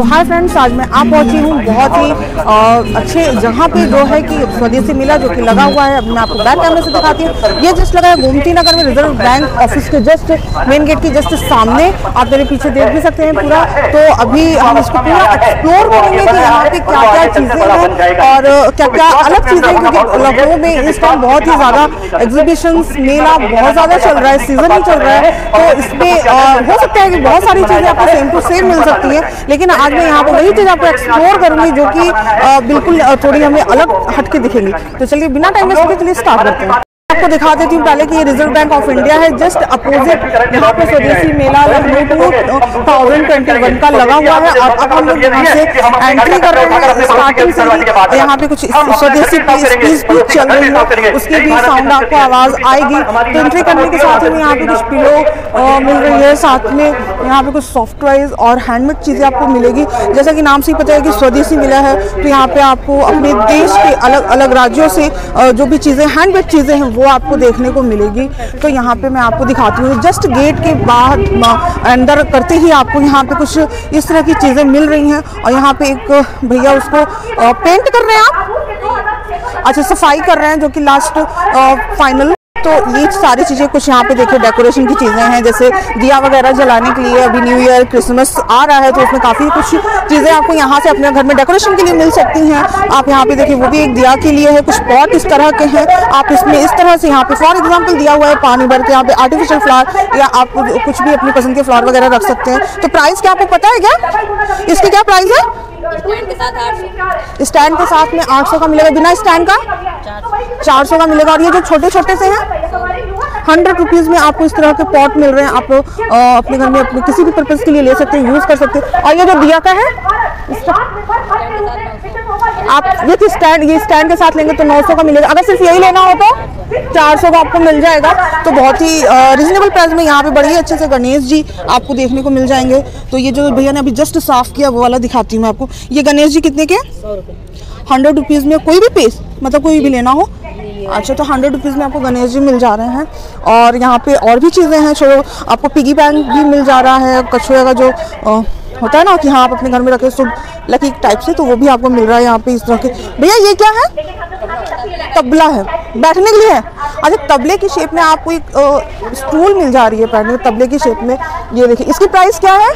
तो hi friends, आज मैं आप पहुंची हूँ बहुत ही अच्छे जगह पे जो है कि स्वदेशी मेला जो कि लगा हुआ है। अब मैं आपको बैक कैमरे से दिखाती हूँ। ये जस्ट लगा है गोमती नगर में, रिजर्व बैंक ऑफिस के जस्ट मेन गेट के जस्ट सामने। आप मेरे पीछे देख भी सकते हैं पूरा। तो अभी हम इसको पूरा एक्सप्लोर करेंगे कि यहाँ पे क्या क्या चीज़ें हैं और क्या क्या अलग चीज़ें, क्योंकि लखनऊ में इस टाइम बहुत ही ज़्यादा एग्जीबिशन मेला बहुत ज़्यादा चल रहा है, सीजन ही चल रहा है। तो इसमें हो सकता है कि बहुत सारी चीज़ें आपको सेम टू सेम मिल सकती है, लेकिन आज मैं यहाँ पर वही चीज़ आपको एक्सप्लोर करूंगी जो कि बिल्कुल थोड़ी हमें अलग हटके दिखेंगी। तो चलिए बिना टाइम वेस्ट के चलिए स्टार्ट करते हैं। आपको दिखा देती हूँ पहले कि ये रिजर्व बैंक ऑफ इंडिया है, जस्ट अपोजिट यहाँ पे स्वदेशी मेला लखनऊ 2021 का लगा हुआ है। और अब हम लोग यहाँ से एंट्री कर रहे हैं। स्टार्टिंग से ही यहाँ पे कुछ स्वदेशी पीस भी चल रही है, उसकी भी साउंड आपको आवाज आएगी। तो एंट्री करने के साथ ही यहाँ पे कुछ पिलो मिल रही है, साथ में यहाँ पे कुछ सॉफ्टवेयर और हैंडमेड चीजें आपको मिलेगी। जैसा कि नाम से ही पता है कि स्वदेशी मेला है, तो यहाँ पे आपको अपने देश के अलग अलग राज्यों से जो भी चीजें हैंडमेड चीजें हैं वो आपको देखने को मिलेगी। तो यहाँ पे मैं आपको दिखाती हूँ, जस्ट गेट के बाहर अंदर करते ही आपको यहाँ पे कुछ इस तरह की चीजें मिल रही हैं। और यहाँ पे एक भैया उसको पेंट कर रहे हैं, आप अच्छा सफाई कर रहे हैं, जो कि लास्ट फाइनल। तो ये सारी चीज़ें कुछ यहाँ पे देखिए डेकोरेशन की चीज़ें हैं, जैसे दिया वगैरह जलाने के लिए। अभी न्यू ईयर क्रिसमस आ रहा है, तो उसमें काफ़ी कुछ चीज़ें आपको यहाँ से अपने घर में डेकोरेशन के लिए मिल सकती हैं। आप यहाँ पे देखिए वो भी एक दिया के लिए है, कुछ पॉट इस तरह के हैं। आप इसमें इस तरह से यहाँ पे फॉर एग्जाम्पल दिया हुआ है पानी भर के, यहाँ पे आर्टिफिशियल फ्लावर या आप कुछ भी अपनी पसंद के फ्लावर वगैरह रख सकते हैं। तो प्राइस क्या आपको पता है क्या, इसकी क्या प्राइस है? स्टैंड के साथ 800। स्टैंड के साथ में 800 का मिलेगा, बिना स्टैंड का 400 का मिलेगा। और ये जो छोटे छोटे से हैं 100 रुपीज़ में आपको इस तरह के पॉट मिल रहे हैं। आप अपने घर में अपने किसी भी पर्पज़ के लिए ले सकते हैं, यूज़ कर सकते हैं। और ये जो दिया का है आप विथ स्टैंड, ये स्टैंड के साथ लेंगे तो 900 का मिलेगा। अगर सिर्फ यही लेना हो तो 400 का आपको मिल जाएगा। तो बहुत ही रिजनेबल प्राइस में यहाँ पे बड़ी अच्छे से गणेश जी आपको देखने को मिल जाएंगे। तो ये जो भैया ने अभी जस्ट साफ किया वो वाला दिखाती हूँ मैं आपको। ये गणेश जी कितने के? 100 रुपीज़ में कोई भी पीस, मतलब कोई भी लेना हो। अच्छा, तो 100 रुपीज़ में आपको गणेश जी मिल जा रहे हैं। और यहाँ पे और भी चीज़ें हैं, छोड़ो आपको पिगी बैंक भी मिल जा रहा है, कछुए का जो होता है ना कि हाँ आप अपने घर में रखे शुभ लकी टाइप से, तो वो भी आपको मिल रहा है यहाँ पे इस तरह के। भैया ये क्या है? तबला है, बैठने के लिए है। अच्छा, तबले की शेप में आपको एक स्टूल मिल जा रही है बैठने तबले की शेप में। ये देखिए, इसकी प्राइस क्या है?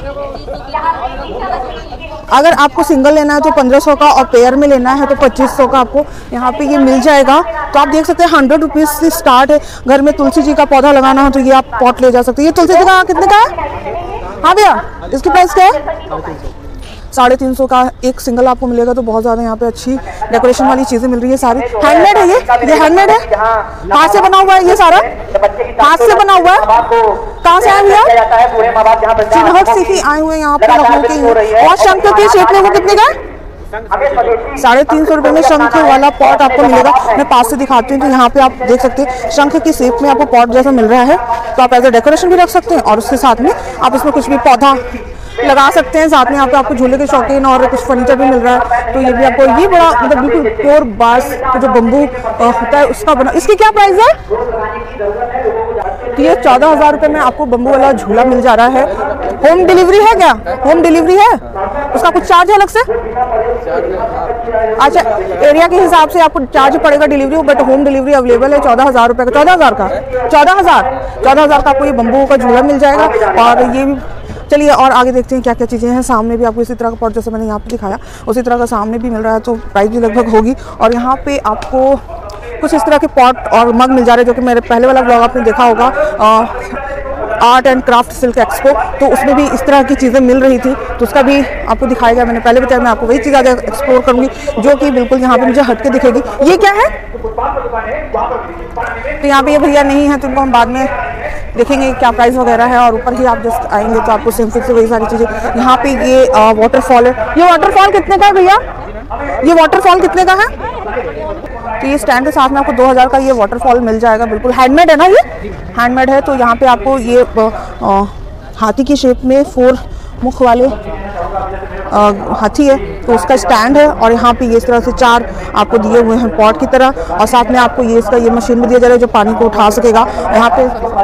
अगर आपको सिंगल लेना है तो 1500 का, और पेयर में लेना है तो 2500 का आपको यहाँ पे ये मिल जाएगा। तो आप देख सकते हैं 100 रुपीज़ से स्टार्ट है। घर में तुलसी जी का पौधा लगाना हो तो ये आप पॉट ले जा सकते हैं। ये तुलसी जी का कितने का है? हाँ भैया, इसकी प्राइस क्या है? 350 का एक सिंगल आपको मिलेगा। तो बहुत ज़्यादा यहाँ पे अच्छी डेकोरेशन वाली चीज़ें मिल रही है, सारी हैंडमेड है। ये हैंडमेड है, हाथ से बना हुआ है, ये सारा हाथ से बना हुआ है। कहाँ से आए भैया? चिन्हट से ही आए हुए यहाँ पे लखनऊ के। और शंख के शेप में वो कितने का है? 350 रुपये में शंख वाला पॉट आपको मिलेगा। मैं पास से दिखाती हूँ। तो यहाँ पे आप देख सकते हैं शंख की शेप में आपको पॉट जैसा मिल रहा है। तो आप एज ए डेकोरेशन भी रख सकते हैं, और उसके साथ में आप इसमें कुछ भी पौधा लगा सकते हैं। साथ में यहाँ पे आपको झूले के शौकीन और कुछ फर्नीचर भी मिल रहा है। तो ये भी आपको, ये बड़ा मतलब बिल्कुल प्योर बांस जो बम्बू होता है उसका बना। इसकी क्या प्राइस है? तो ये 14,000 रुपये में आपको बम्बू वाला झूला मिल जा रहा है। होम डिलीवरी है क्या? होम डिलीवरी है, उसका कुछ चार्ज है अलग से? अच्छा, एरिया के हिसाब से आपको चार्ज पड़ेगा delivery, but home delivery available है। 14,000 रुपये का, 14,000 का 14,000 का आपको ये बम्बू का झूला मिल जाएगा। और ये भी चलिए और आगे देखते हैं क्या क्या चीज़ें हैं। सामने भी आपको इसी तरह का पॉट जैसे मैंने यहाँ पे दिखाया उसी तरह का सामने भी मिल रहा है। तो प्राइस भी लगभग होगी। और यहाँ पे आपको कुछ इस तरह के पॉट और मग मिल जा रहे हैं, जो कि मेरे पहले वाला ब्लॉग आपने देखा होगा, art and craft silk expo. तो उसमें भी इस तरह की चीज़ें मिल रही थी, तो उसका भी आपको दिखाया गया। मैंने पहले बताया, मैं आपको वही चीज़ आगे एक्सप्लोर करूँगी जो कि बिल्कुल यहाँ पे मुझे हटके दिखेगी। ये क्या है? तो यहाँ पे ये भैया नहीं है, तो इनको हम बाद में देखेंगे क्या प्राइस वगैरह है। और ऊपर ही आप जस्ट आएंगे तो आपको सेम फिर से वही सारी चीज़ें। यहाँ पे ये वाटरफॉल है। ये वाटरफॉल कितने का है भैया? ये वाटरफॉल कितने का है? तो ये स्टैंड के साथ में आपको 2000 का ये वाटरफॉल मिल जाएगा। बिल्कुल हैंडमेड है ना, ये हैंडमेड है। तो यहाँ पे आपको ये हाथी की शेप में 4 मुख वाले हाथी है, तो उसका स्टैंड है। और यहाँ पे ये इस तरह से 4 आपको दिए हुए हैं पॉट की तरह। और साथ में आपको ये इसका ये मशीन भी दिया जा रहा है जो पानी को उठा सकेगा। यहाँ पे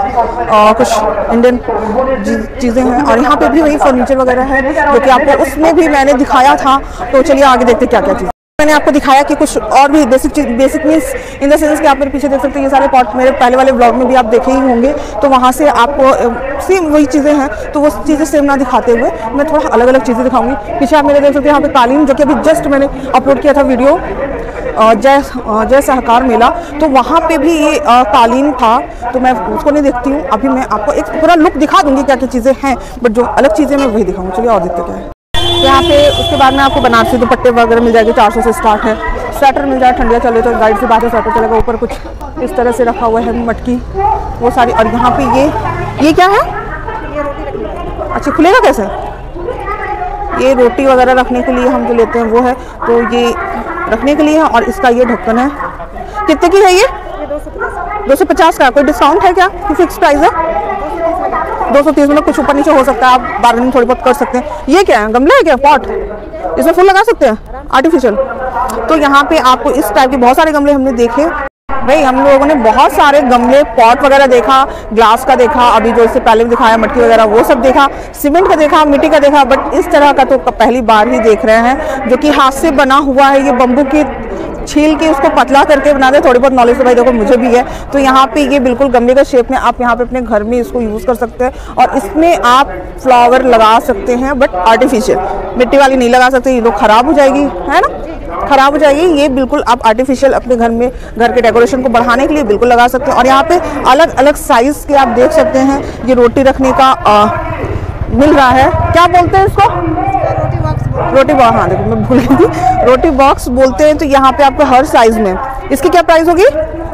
कुछ इंडियन चीज़ें हैं, और यहाँ पे भी वही फर्नीचर वगैरह है जो कि आपको उसमें भी मैंने दिखाया था। तो चलिए आगे देखते क्या क्या चीज़ मैंने आपको दिखाया कि कुछ और भी basic means in the sense कि आप मेरे पीछे देख सकते हैं, ये सारे पॉट मेरे पहले वाले ब्लॉग में भी आप देखे ही होंगे। तो वहाँ से आपको सेम वही चीज़ें हैं, तो वो चीज़ें सेम ना दिखाते हुए मैं थोड़ा अलग अलग चीज़ें दिखाऊंगी। पीछे आप मेरे देख सकते हैं यहाँ पे कालीन, जो कि अभी जस्ट मैंने अपलोड किया था वीडियो जय सहकार मेला, तो वहाँ पे भी ये कालीन था, तो मैं उसको नहीं देखती हूँ। अभी मैं आपको एक पूरा लुक दिखा दूँगी क्या क्या चीज़ें हैं, बट जो अलग चीज़ें मैं वही दिखाऊँगी। चलिए और देखते क्या है यहाँ पे। उसके बाद में आपको बनारसी दुपट्टे वगैरह मिल जाएंगे, 400 से स्टार्ट है। स्वेटर मिल जाए, ठंडिया चले तो गाइड से बात है, स्वेटर चलेगा। ऊपर कुछ इस तरह से रखा हुआ है मटकी वो सारी। और यहाँ पे ये क्या है? अच्छा, खुलेगा कैसे? ये रोटी वगैरह रखने के लिए हम जो लेते हैं वो है, तो ये रखने के लिए है। और इसका ये ढक्कन है। कितने की है ये? 250 का। कोई डिस्काउंट है क्या कि फिक्स प्राइस है? 230 में कुछ ऊपर नीचे हो सकता है, आप बार्गेनिंग थोड़ी बहुत कर सकते हैं। ये क्या है? गमला है क्या? पॉट? इसमें फूल लगा सकते हैं आर्टिफिशियल। तो यहाँ पे आपको इस टाइप के बहुत सारे गमले हमने देखे भाई। हम लोगों ने बहुत सारे गमले पॉट वगैरह देखा, ग्लास का देखा, अभी जो इससे पहले भी दिखाया मटकी वगैरह वो सब देखा, सीमेंट का देखा, मिट्टी का देखा, बट इस तरह का तो पहली बार ही देख रहे हैं, जो कि हाथ से बना हुआ है। ये बम्बू की छील के उसको पतला करके बना दे। थोड़ी बहुत नॉलेज तो भाई देखो मुझे भी है। तो यहाँ पे ये बिल्कुल गमले का शेप में आप यहाँ पे अपने घर में इसको यूज़ कर सकते हैं, और इसमें आप फ्लावर लगा सकते हैं, बट आर्टिफिशियल। मिट्टी वाली नहीं लगा सकते, ये तो खराब हो जाएगी, है ना, खराब हो जाएगी। ये बिल्कुल आप आर्टिफिशियल अपने घर में घर के डेकोरेशन को बढ़ाने के लिए बिल्कुल लगा सकते हैं। और यहाँ पे अलग अलग साइज के आप देख सकते हैं। ये रोटी रखने का मिल रहा है, क्या बोलते हैं इसको? रोटी बॉक्स। हाँ देखो मैं भूल गई थी, रोटी बॉक्स बोलते हैं। तो यहाँ पे आपको हर साइज में, इसकी क्या प्राइस होगी?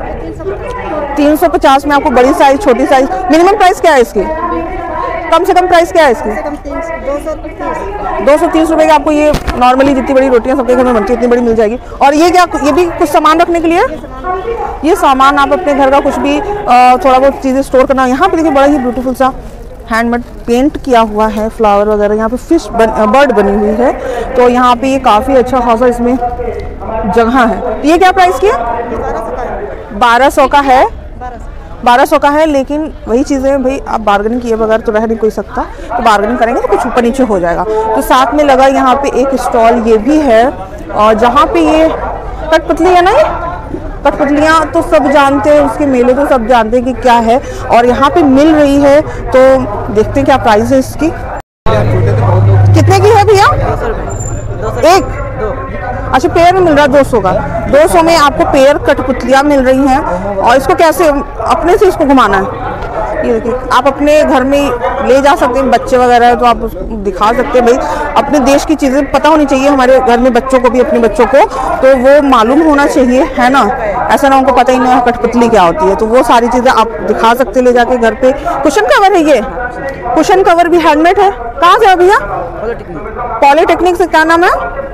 350 में आपको बड़ी साइज, छोटी साइज। मिनिमम प्राइस क्या है इसकी? कम से कम प्राइस क्या है इसकी? 230 रुपए की आपको ये नॉर्मली जितनी बड़ी रोटियां सबके घर में बनती है उतनी बड़ी मिल जाएगी। और ये क्या? ये भी कुछ सामान रखने के लिए? ये सामान आप अपने घर का कुछ भी थोड़ा बहुत चीज़ें स्टोर करना। यहाँ पे देखिए बड़ा ही ब्यूटीफुल सा हैंडमेड पेंट किया हुआ है, फ्लावर वगैरह। यहाँ पे फिश बर्ड बनी हुई है, तो यहाँ पे ये काफ़ी अच्छा खासा इसमें जगह है। ये क्या प्राइस की है? 1200 का है। 1200 का है, लेकिन वही चीज़ें भाई आप बार्गेनिंग किए बगैर तो रह नहीं कोई सकता। तो बार्गेनिंग करेंगे तो कुछ ऊपर नीचे हो जाएगा। तो साथ में लगा यहाँ पे एक स्टॉल ये भी है, और जहाँ पे ये कठपुतली है ना, ये कठपुतलियाँ तो सब जानते हैं, उसके मेले तो सब जानते हैं कि क्या है, और यहाँ पे मिल रही है। तो देखते हैं क्या प्राइस है इसकी। कितने की है भैया? एक? अच्छा, पेयर में मिल रहा है 200 का। 200 में आपको पेयर कठपुतलियाँ मिल रही हैं। और इसको कैसे अपने से इसको घुमाना है? ये देखिए, आप अपने घर में ले जा सकते हैं, बच्चे वगैरह है तो आप उसको दिखा सकते हैं। भाई अपने देश की चीज़ें पता होनी चाहिए हमारे घर में बच्चों को भी, अपने बच्चों को तो वो मालूम होना चाहिए, है ना। ऐसा ना उनको पता ही नहीं है कठपुतली क्या होती है। तो वो सारी चीज़ें आप दिखा सकते ले जाके घर पे। कुशन कवर है, ये कुशन कवर भी हैंडमेड है। कहाँ से है भैया? पॉलीटेक्निक से। क्या नाम है?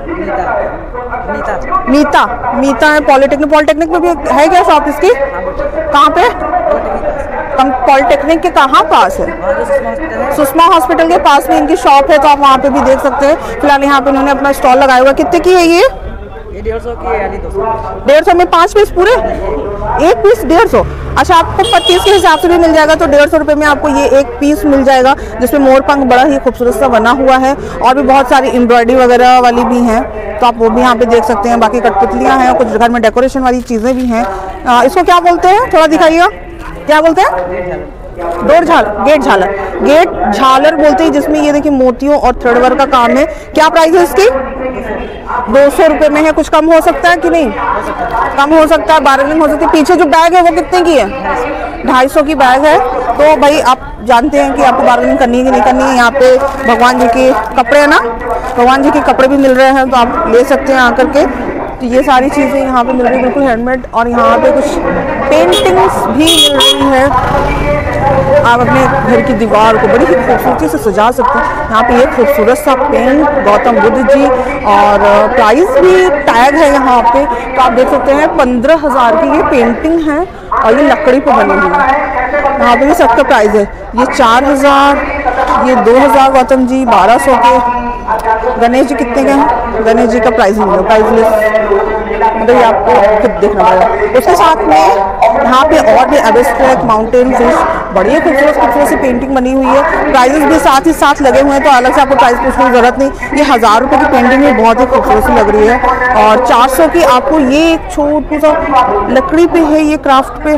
मीता है पॉलीटेक्निक में भी है क्या शॉप इसकी? कहाँ पे? पॉलीटेक्निक के कहाँ पास है? सुषमा हॉस्पिटल के पास में इनकी शॉप है, तो आप वहाँ पे भी देख सकते हैं। फिलहाल यहाँ पे इन्होंने अपना स्टॉल लगाया हुआ है। कितने की है ये? 150 की है, यानी 200। 150 में 5 पीस पूरे? एक पीस 150? अच्छा, आपको 25 के हिसाब से भी मिल जाएगा, तो 150 रुपये में आपको ये एक पीस मिल जाएगा, जिसमें मोर पंख बड़ा ही खूबसूरत सा बना हुआ है। और भी बहुत सारी एम्ब्रॉयडरी वगैरह वाली भी हैं, तो आप वो भी यहाँ पे देख सकते हैं। बाकी कठपुतलियाँ हैं, कुछ घर में डेकोरेशन वाली चीज़ें भी हैं। इसको क्या बोलते हैं? थोड़ा दिखाइएगा, क्या बोलते हैं? गेट झालर बोलते हैं, जिसमें ये देखिए मोतियों और थ्रेड वर्क का काम है। क्या प्राइस है इसकी? 200 रुपये में है। कुछ कम हो सकता है कि नहीं? कम हो सकता है, बार्गेनिंग हो सकती है। पीछे जो बैग है वो कितने की है? 250 की बैग है। तो भाई आप जानते हैं कि आपको बार्गेनिंग करनी है कि नहीं करनी है। यहाँ पे भगवान जी के कपड़े है ना, भगवान जी के कपड़े भी मिल रहे हैं, तो आप ले सकते हैं आकर के। तो ये सारी चीज़ें यहाँ पे मिल रही है बिल्कुल हैंडमेड। और यहाँ पे कुछ पेंटिंग्स भी मिल रही है। आप अपने घर की दीवार को बड़ी ही खूबसूरती से सजा सकते हैं। यहाँ पे ये खूबसूरत सा पेंट गौतम बुद्ध जी, और प्राइस भी टैग है यहाँ पे, तो आप देख सकते हैं 15,000 की ये पेंटिंग है, और ये लकड़ी पे बनी हुई है। यहाँ पे भी सबका प्राइस है। ये 4000, ये 2000 गौतम जी, 1200 के। गणेश जी कितने के हैं? गणेश जी का प्राइस नहीं है, प्राइस लिस्ट मतलब ये आपको खुद देखना पड़ेगा। उसके साथ में यहाँ पे और भी एब्स्ट्रैक्ट माउंटेन फिश बड़ी खूबसूरत खूबसूरत सी पेंटिंग बनी हुई है। प्राइजेस भी साथ ही साथ लगे हुए हैं, तो अलग से आपको प्राइस पूछने की जरूरत नहीं। ये 1000 रुपये की पेंटिंग है, बहुत ही खूबसूरत सी लग रही है। और 400 की आपको ये एक छोटी सा लकड़ी पे है, ये क्राफ्ट पे।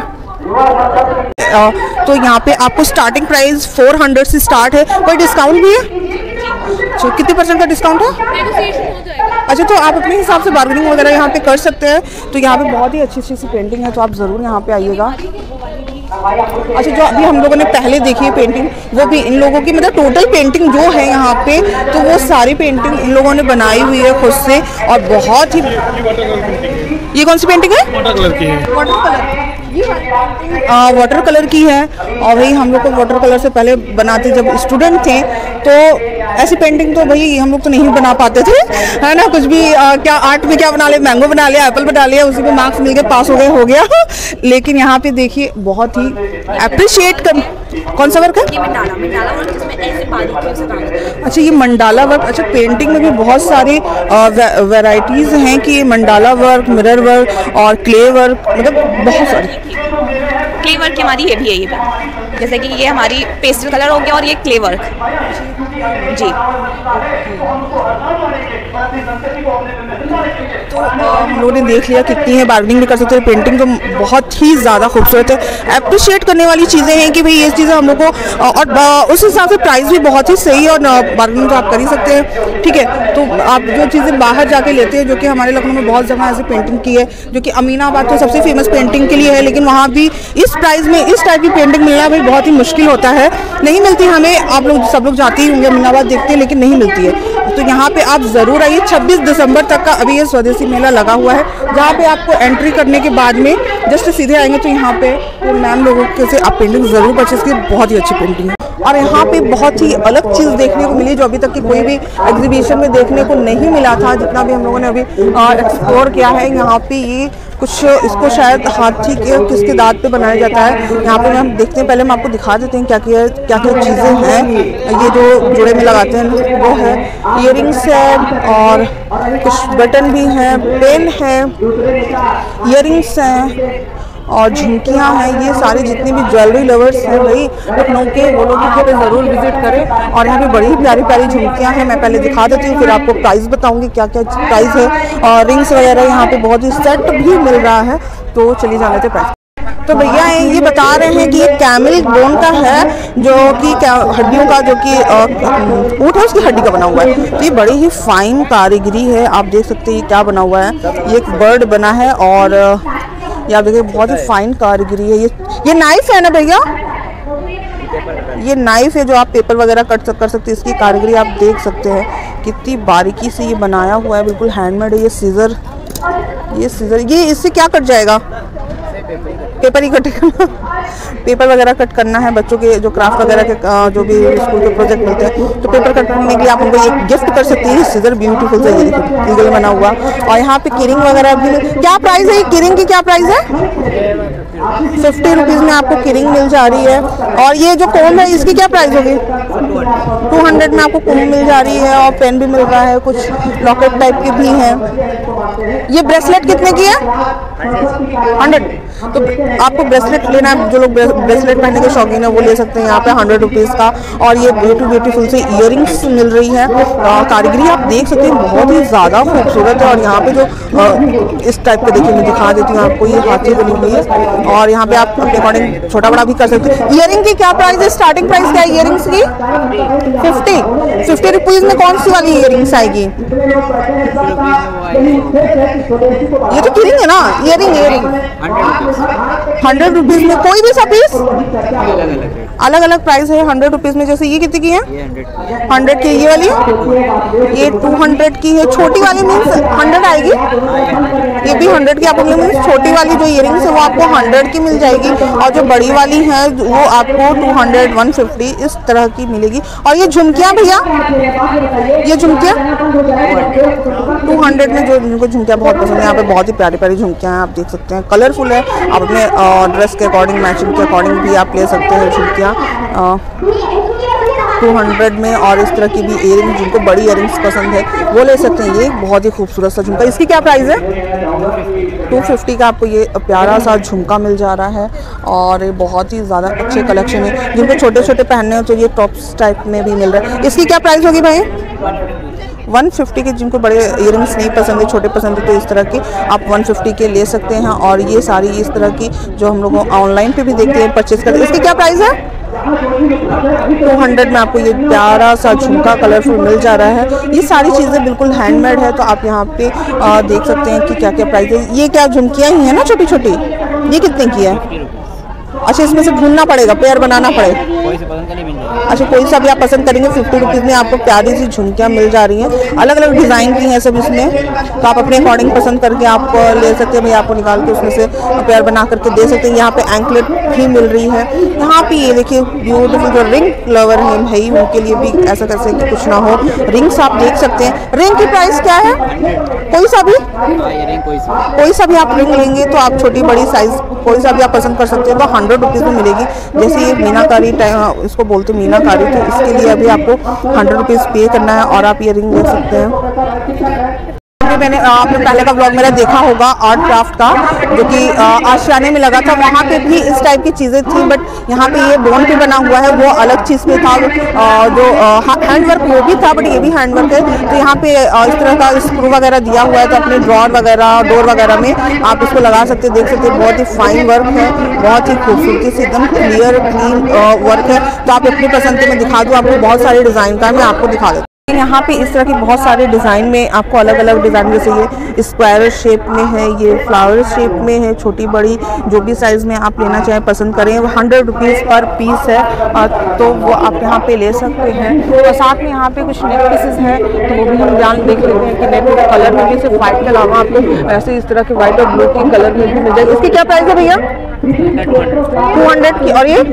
तो यहाँ पे आपको स्टार्टिंग प्राइस 400 से स्टार्ट है। कोई डिस्काउंट भी है? अच्छा, कितने % का डिस्काउंट है? अच्छा, तो आप अपने हिसाब से बार्गेनिंग वगैरह यहाँ पे कर सकते हैं। तो यहाँ पे बहुत ही अच्छी अच्छी सी पेंटिंग है, तो आप ज़रूर यहाँ पे आइएगा। अच्छा, जो अभी हम लोगों ने पहले देखी है पेंटिंग, वो भी इन लोगों की, मतलब टोटल पेंटिंग जो है यहाँ पे, तो वो सारी पेंटिंग इन लोगों ने बनाई हुई है खुद से। और बहुत ही, ये कौन सी पेंटिंग है? वाटर कलर की है। वाटर कलर की है। और भाई हम लोग को वाटर कलर से पहले बनाते जब स्टूडेंट थे, तो ऐसी पेंटिंग तो भाई हम लोग तो नहीं बना पाते थे, है ना। कुछ भी क्या आर्ट में क्या बना लिया, मैंगो बना लिया, एप्पल बना लिया, उसी पे मार्क्स मिल गए, पास हो गया। लेकिन यहाँ पे देखिए बहुत ही अप्रिशिएट कर। कौन सा वर्क है? ये मंडाला वर्क, जिसमें ऐसे बारीकियों से काम होता है। अच्छा, ये मंडाला वर्क। अच्छा, पेंटिंग में भी बहुत सारी वैरायटीज हैं कि मंडाला वर्क, मिरर वर्क और क्ले वर्क, मतलब बहुत सारी। क्ले वर्क की हमारी ये भी है, ये भी जैसे कि ये हमारी पेस्टल कलर हो गया, और ये क्ले वर्क जी। तो हम लोगों ने देख लिया कितनी है, बार्गेनिंग भी कर सकते हैं। पेंटिंग तो बहुत ही ज़्यादा खूबसूरत है। अप्रिशिएट करने वाली चीज़ें हैं कि भाई ये चीज़ें हम लोग को, और उस हिसाब से प्राइस भी बहुत ही सही, और बार्गेनिंग तो आप कर ही सकते हैं, ठीक है। तो आप जो चीज़ें बाहर जाके लेते हैं, जो कि हमारे लखनऊ में बहुत जगह ऐसी पेंटिंग की है, जो कि अमीनाबाद तो सबसे फेमस पेंटिंग के लिए है, लेकिन वहाँ भी इस प्राइस में इस टाइप की पेंटिंग मिलना भाई बहुत ही मुश्किल होता है, नहीं मिलती हमें। आप लोग सब लोग जाते ही होंगे अमीनाबाद, देखते हैं, लेकिन नहीं मिलती है। तो यहाँ पे आप ज़रूर आइए। 26 दिसंबर तक का अभी ये स्वदेशी मेला लगा हुआ है, जहाँ पे आपको एंट्री करने के बाद में जस्ट सीधे आएंगे तो यहाँ पे तो मैम लोगों के से आप पेंटिंग ज़रूर परचेज कीजिए, बहुत ही अच्छी पेंटिंग है। और यहाँ पे बहुत ही अलग चीज़ देखने को मिली, जो अभी तक की कोई भी एग्जीबिशन में देखने को नहीं मिला था। जितना भी हम लोगों ने अभी एक्सप्लोर किया है, यहाँ पे ये कुछ, इसको शायद हाथी के किसके दांत पे बनाया जाता है। यहाँ पे हम देखते हैं, पहले हम आपको दिखा देते हैं क्या क्या चीज़ें हैं। ये जो जोड़े में लगाते हैं वो है, इयररिंग्स है, और कुछ बटन भी हैं, पेन है, इयररिंग्स हैं, और झुमकियाँ हैं। ये सारे जितने भी ज्वेलरी लवर्स हैं भाई लखनऊ के, वो लोग यहाँ पे ज़रूर विजिट करें। और यहाँ पे बड़ी प्यारी प्यारी झुमकियाँ हैं, मैं पहले दिखा देती हूँ, फिर आपको प्राइस बताऊँगी क्या क्या प्राइस है। और रिंग्स वगैरह यहाँ पे बहुत ही सेट भी मिल रहा है, तो चलिए जान लेते प्राइस। तो भैया ये बता रहे हैं कि ये कैमल बोन का है, जो कि हड्डियों का, जो कि ऊँट है उसकी हड्डी का बना हुआ है। तो ये बड़ी ही फाइन कारीगरी है, आप देख सकते हैं ये क्या बना हुआ है। ये एक बर्ड बना है, और ये आप देखिए बहुत ही फाइन कारीगरी है। ये नाइफ है ना भैया? ये नाइफ है जो आप पेपर वगैरह कट कर सकते हैं। इसकी कारीगरी आप देख सकते हैं, कितनी बारीकी से ये बनाया हुआ है, बिल्कुल हैंडमेड है। ये सीजर, ये इससे क्या कट जाएगा? पेपर ही कट करना, पेपर वगैरह कट करना है बच्चों के, जो क्राफ्ट वगैरह के जो भी स्कूल के प्रोजेक्ट मिलते हैं, तो पेपर कट करने के लिए आप उनको ये गिफ्ट कर सकती है। सीजर ब्यूटीफुल से लीगल बना हुआ। और यहाँ पे किरिंग वगैरह भी। क्या प्राइस है किरिंग की? क्या प्राइस है? 50 रुपीज़ में आपको किरिंग मिल जा रही है। और ये जो कोम है इसकी क्या प्राइस होगी? 200 में आपको कोम मिल जा रही है, और पेन भी मिल रहा है, कुछ लॉकेट टाइप के भी हैं। ये ब्रेसलेट कितने की है? 100। तो आपको ब्रेसलेट लेना है, जो लोग ब्रेसलेट पहनने के शौकीन है वो ले सकते हैं यहाँ पे 100 रुपीज़ का। और ये ब्यूटीफुल से इयररिंग्स मिल रही है। कारीगरी आप देख सकते हैं बहुत ही ज़्यादा खूबसूरत है। और यहाँ पे जो इस टाइप के देखिए, मैं दिखा देती हूँ आपको, ये हाथी बनी हुई है। और यहाँ पे आप अपने अकॉर्डिंग छोटा बड़ा भी कर सकते हैं। इयररिंग की क्या प्राइस है? स्टार्टिंग प्राइस क्या है इयररिंग्स की? 50 रुपीज़ में कौन सी वाली इयररिंग्स आएगी? ये तो किरिंग है ना, इयररिंग 100 रुपीज़ में कोई भी सा पीस, अलग अलग प्राइस है 100 रुपीज़ में। जैसे ये कितनी की है? 100 की। ये वाली ये 200 की है। छोटी वाली मीन्स 100 आएगी। ये भी 100 की आपको मीन्स छोटी वाली जो इयररिंग्स है वो आपको 100 की मिल जाएगी। और जो बड़ी वाली है वो आपको 200, 150 इस तरह की मिलेगी। और ये झुमकियाँ भैया, ये झुमकियाँ 200 में, जो जिनको झुमकियाँ बहुत पसंद है, यहाँ पे बहुत ही प्यारी प्यारी झुमकियाँ हैं, आप देख सकते हैं। कलरफुल है, आप अपने ड्रेस के अकॉर्डिंग, मैचिंग के अकॉर्डिंग भी आप ले सकते हैं झुमकियाँ। 200 में। और इस तरह की भी इयरिंग्स, जिनको बड़ी इयरिंग्स पसंद है वो ले सकते हैं। ये बहुत ही खूबसूरत सा झुमका, इसकी क्या प्राइस है? 250 का आपको ये प्यारा सा झुमका मिल जा रहा है। और ये बहुत ही ज़्यादा अच्छे कलेक्शन है, जिनको छोटे छोटे पहनने हो तो ये टॉप्स टाइप में भी मिल रहा है। इसकी क्या प्राइस होगी भाई? 150 के। जिनको बड़े इयरिंग्स नहीं पसंद है, छोटे पसंद है, तो इस तरह की आप 150 के ले सकते हैं। और ये सारी इस तरह की जो हम लोग ऑनलाइन पे भी देखते हैं, परचेज करते हैं। इसकी क्या प्राइस है? 200 में आपको ये प्यारा सा झुमका कलरफुल मिल जा रहा है। ये सारी चीज़ें बिल्कुल हैंडमेड है, तो आप यहाँ पे देख सकते हैं कि क्या क्या प्राइस है। ये क्या झुमकियाँ ही हैं ना छोटी छोटी, ये कितने की है? अच्छा, इसमें से ढूंढना पड़ेगा, पेयर बनाना पड़ेगा। कोई से पसंद का नहीं मिल जाएगा। अच्छा, कोई सा भी आप पसंद करेंगे। 50 रुपीज़ में आपको प्यारी सी झुमकियाँ मिल जा रही हैं, अलग अलग डिज़ाइन की हैं सब इसमें, तो आप अपने अकॉर्डिंग पसंद करके आप ले सकते हैं। भाई आपको निकाल के उसमें से पेयर बना करके दे सकते हैं। यहाँ पे एंकलेट भी मिल रही है। यहाँ पे ये देखिए ब्यूटीफुल, जो रिंग लवर है भाई उनके लिए भी ऐसा कैसे कि कुछ ना हो, रिंग्स आप देख सकते हैं। रिंग की प्राइस क्या है? कोई सा भी, कोई सा भी आप रिंग लेंगे तो आप छोटी बड़ी साइज कोई सा भी आप पसंद कर सकते हैं, तो 100 रुपीज़ में मिलेगी। जैसे ये मीनाकारी इसको बोलते हैं मीनाकारी, तो इसके लिए अभी आपको 100 रुपीज़ पे करना है और आप ये रिंग ले सकते हैं। मैंने आपने पहले का ब्लॉग मेरा देखा होगा आर्ट क्राफ्ट का, जो कि आशियाने में लगा था। वहाँ पे भी इस टाइप की चीज़ें थी, बट यहाँ पे ये बोन पे बना हुआ है, वो अलग चीज़ पे था। जो हैंडवर्क वो भी था, बट ये भी हैंडवर्क है। तो यहाँ पे इस तरह का स्क्रू वगैरह दिया हुआ है, तो अपने ड्रॉर वगैरह डोर वगैरह में आप इसको लगा सकते हैं। देख सकते हैं बहुत ही फाइन वर्क है, बहुत ही खूबसूरती से एकदम क्लियर क्लीन वर्क है। तो आप अपनी पसंद के मैं दिखा दूँ आपको, बहुत सारे डिज़ाइन का मैं आपको दिखा देता हूँ। यहाँ पे इस तरह की बहुत सारे डिज़ाइन में आपको अलग अलग डिज़ाइन, जैसे ये स्क्वायर शेप में है, ये फ्लावर शेप में है, छोटी बड़ी जो भी साइज़ में आप लेना चाहें पसंद करें। वो 100 रुपीज़ पर पीस है, तो वो आप यहाँ पे ले सकते हैं। और साथ में यहाँ पे कुछ नेक पीसेस हैं, तो वो भी हम जान देख लेते हैं कि नेक कलर में भी सिर्फ वाइट के अलावा आपको ऐसे इस तरह के वाइट और ब्लू के कलर में भी मिल जाएगी। इसकी क्या प्राइस है भैया? 200 की। और ये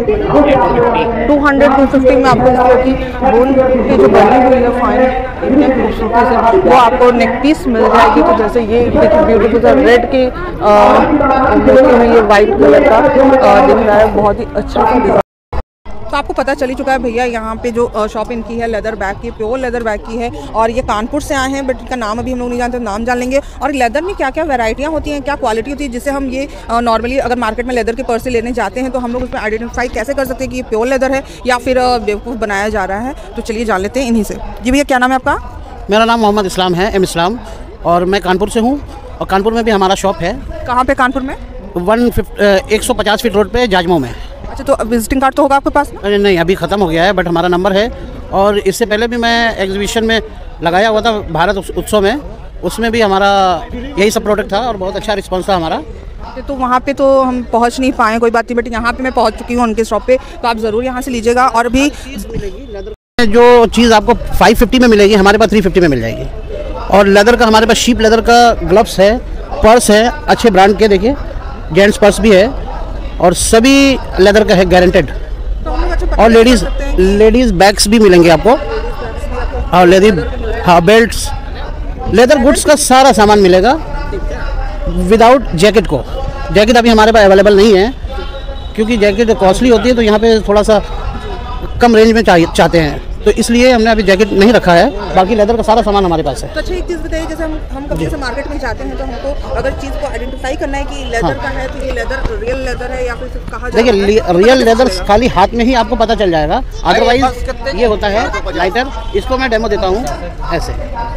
250 में आपको इस तरह की बोन की जो बनी हुई है फाइन खूबसूरती से, वो आपको नेक पीस मिल जाएगी। तो जैसे ये देखिए ब्यूटीफुल सा रेड के मोती में ये वाइट कलर का दिख रहा है, बहुत ही अच्छा सा डिज़ाइन। तो आपको पता चल ही चुका है भैया, यहाँ पे जो शॉप इनकी है लेदर बैग की, प्योर लेदर बैग की है। और ये कानपुर से आए हैं, बट इनका नाम अभी हम लोग नहीं जानते, नाम जान लेंगे। और लेदर में क्या क्या वैरायटियाँ होती हैं, क्या क्वालिटी होती है, जिससे हम ये नॉर्मली अगर मार्केट में लेदर के पर्से लेने जाते हैं तो हम लोग उसमें आइडेंटिफाई कैसे कर सकते हैं कि ये प्योर लेदर है या फिर बेवकूफ़ बनाया जा रहा है। तो चलिए जान लेते हैं इन्हीं से। जी भैया, क्या नाम है आपका? मेरा नाम मोहम्मद इस्लाम है, एम इस्लाम, और मैं कानपुर से हूँ। और कानपुर में भी हमारा शॉप है। कहाँ पे कानपुर में? 150 फीट रोड पे जाजमऊ में। अच्छा, तो विजिटिंग कार्ड तो होगा आपके पास? नहीं, अभी ख़त्म हो गया है, बट हमारा नंबर है। और इससे पहले भी मैं एग्जीबिशन में लगाया हुआ था, भारत उत्सव में, उसमें भी हमारा यही सब प्रोडक्ट था और बहुत अच्छा रिस्पॉन्स था हमारा। तो वहाँ पे तो हम पहुँच नहीं पाए, कोई बात नहीं, बट यहाँ पे मैं पहुँच चुकी हूँ उनके शॉप पे, तो आप ज़रूर यहाँ से लीजिएगा। और भी जो चीज़ आपको 550 में मिलेगी, हमारे पास 350 में मिल जाएगी। और लेदर का हमारे पास शीप लेदर का ग्लव्स है, पर्स है अच्छे ब्रांड के, देखिए जेंट्स पर्स भी है, और सभी लेदर का है, गारंटेड। और लेडीज़ बैग्स भी मिलेंगे आपको, और बेल्ट्स, लेदर गुड्स का सारा सामान मिलेगा विदाउट जैकेट को। जैकेट अभी हमारे पास अवेलेबल नहीं है, क्योंकि जैकेट कॉस्टली होती है, तो यहाँ पे थोड़ा सा कम रेंज में चाहते हैं, तो इसलिए हमने अभी जैकेट नहीं रखा है। बाकी लेदर का सारा सामान हमारे पास है। तो अच्छा, एक चीज़ बताइए, जैसे हम कभी से मार्केट में जाते हैं तो हमको अगर चीज़ को आइडेंटिफाई करना है कि लेदर का है, तो ये लेदर रियल लेदर है या फिर सिर्फ कहा जाता है? देखिए, रियल लेदर खाली हाथ में ही आपको पता चल जाएगा, अदरवाइज ये होता है लाइटर। इसको मैं डेमो देता हूँ। ऐसे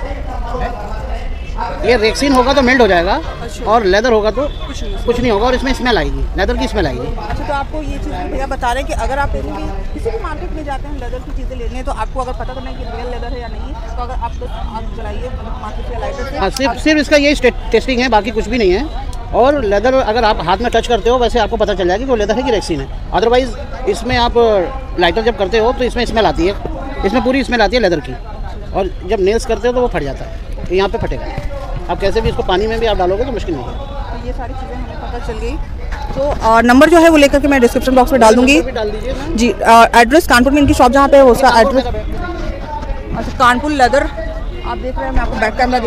ये रेक्सिन होगा तो मेल्ट हो जाएगा, और लेदर होगा तो कुछ नहीं होगा, और इसमें स्मेल आएगी, लेदर की स्मेल आएगी। अच्छा, तो आपको ये चीज़ भैया बता रहे हैं कि अगर आप किसी भी मार्केट में जाते हैं लेदर की चीज़ें लेने, तो आपको अगर पता करना है कि रियल लेदर है या नहीं, तो अगर आप चलाइए मार्केट से लाइटर से। हाँ, सिर्फ इसका यही टेस्टिंग है, बाकी कुछ भी नहीं है। और लेदर अगर आप हाथ में टच करते हो, वैसे आपको पता चल जाएगा कि वो लेदर है कि रेक्सिन है। अदरवाइज़ इसमें आप लाइटर जब करते हो तो इसमें स्मेल आती है, इसमें पूरी स्मेल आती है लेदर की, और जब नेल्स करते हो तो वो फट जाता है, तो यहाँ पे फटेगा। आप कैसे भी इसको पानी में भी आप डालोगे तो मुश्किल नहीं है। तो ये सारी चीज़ें हमें पता चल गई। तो नंबर जो है वो लेकर के मैं डिस्क्रिप्शन बॉक्स में डाल दूँगी जी। एड्रेस कानपुर में इनकी शॉप जहाँ पे है उसका एड्रेस, अच्छा कानपुर लेदर आप देख रहे हैं। मैं आपको बैक कैमरा दिखा।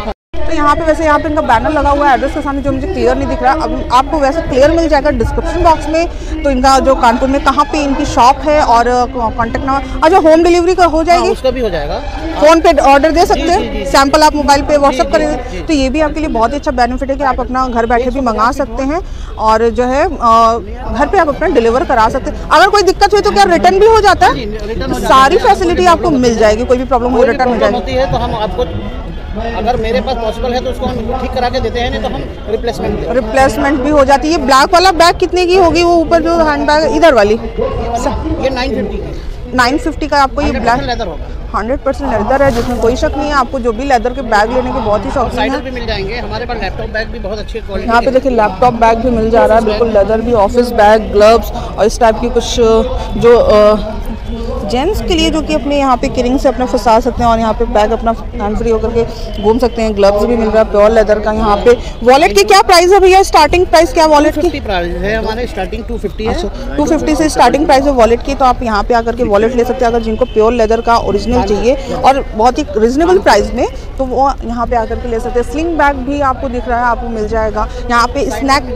तो यहाँ पे वैसे यहाँ पे इनका बैनर लगा हुआ है एड्रेस के सामने, जो मुझे क्लियर नहीं दिख रहा। अब आपको वैसे क्लियर मिल जाएगा डिस्क्रिप्शन बॉक्स में। तो इनका जो कानपुर में कहाँ पे इनकी शॉप है और कॉन्टेक्ट नंबर। अच्छा, होम डिलीवरी का हो जाएगी? उसका भी हो जाएगा। फ़ोन पे ऑर्डर दे सकते हैं, सैंपल आप मोबाइल पे व्हाट्सअप करेंगे तो ये भी आपके लिए बहुत ही अच्छा बेनिफिट है कि आप अपना घर बैठे भी मंगा सकते हैं और जो है घर पे आप अपना डिलीवर करा सकते हैं। अगर कोई दिक्कत हुई तो क्या रिटर्न भी हो जाता है? सारी फैसिलिटी आपको मिल जाएगी, कोई भी प्रॉब्लम हो रिटर्न हो जाएगी। तो हम आपको, अगर मेरे पास पॉसिबल है तो उसको हम ठीक करा के देते हैं, नहीं तो हम रिप्लेसमेंट भी हो जाती है। ब्लैक वाला बैग कितने की होगी? वो ऊपर जो हैंड बैग इधर वाली ये 950 का आपको ये ब्लैक लेदर होगा, 100% लेदर है, जिसमें कोई शक नहीं है। आपको जो भी लेदर के बैग लेने के बहुत ही शौकीन है भी मिल जाएंगे हमारे पास। लैपटॉप बैग भी बहुत अच्छी क्वालिटी। यहाँ पे देखिए लैपटॉप बैग भी मिल जा रहा है, बिल्कुल लेदर भी, ऑफिस बैग, ग्लव्स और इस टाइप की कुछ जो जेंट्स के लिए जो कि अपने यहाँ पे किरिंग से अपने फंसा सकते हैं और यहाँ पे बैग अपना हैंड फ्री होकर के घूम सकते हैं। ग्लव्स भी मिल रहा है प्योर लेदर का। यहाँ पे वॉलेट की क्या प्राइस है भैया? स्टार्टिंग प्राइस क्या वॉलेट की? प्राइस है हमारे स्टार्टिंग 250 है। 250 से स्टार्टिंग प्राइस है वॉलेट की। तो आप यहाँ पे आकर के वॉलेट ले सकते हैं अगर जिनको प्योर लेदर का ओरिजिनल चाहिए और बहुत ही रिजनेबल प्राइस में, तो वो यहाँ पे आकर के ले सकते हैं। स्लिंग बैग भी आपको दिख रहा है, आपको मिल जाएगा। यहाँ पे